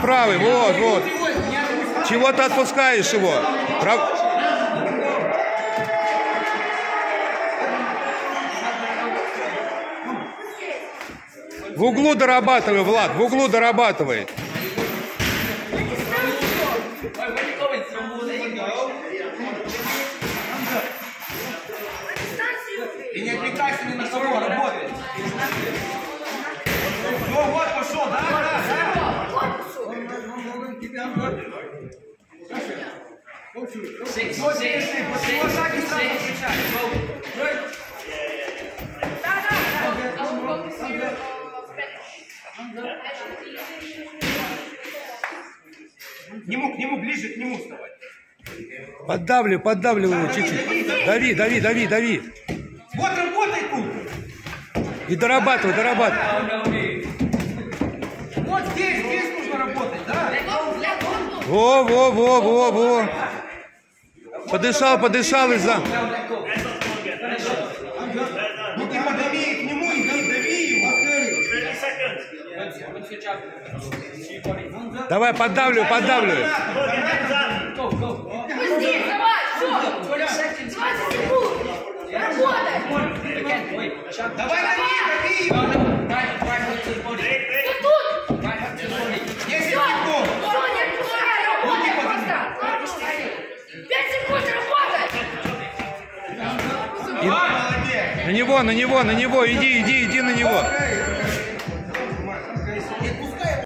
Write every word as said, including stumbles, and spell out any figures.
правый, вот, вот. Чего ты отпускаешь его? Прав... В углу дорабатывай, Влад, в углу дорабатывай. И не отвлекайся ни на кого, работай. Ну вот, пошел, да, да, да. Six, six, six, six. К нему, к нему, ближе к нему вставай. Поддавливай, поддавливай его чуть-чуть. Дави, дави, дави, дави. Вот работай тут. И дорабатывай, дорабатывай. Вот здесь, здесь нужно работать, да? Во, во, во, во, во. Подышал, подышал и за. Ну ты подави к нему и дави его. Давай, поддавливай, поддавливай. Быстрее, давай, все. двадцать секунд. Работай. Давай, дави, дави его. Ты тут. десять Все, секунд. все, не отпускай, работай просто. пять секунд, работай. Молодец. На него, на него, на него, иди, иди, иди на него.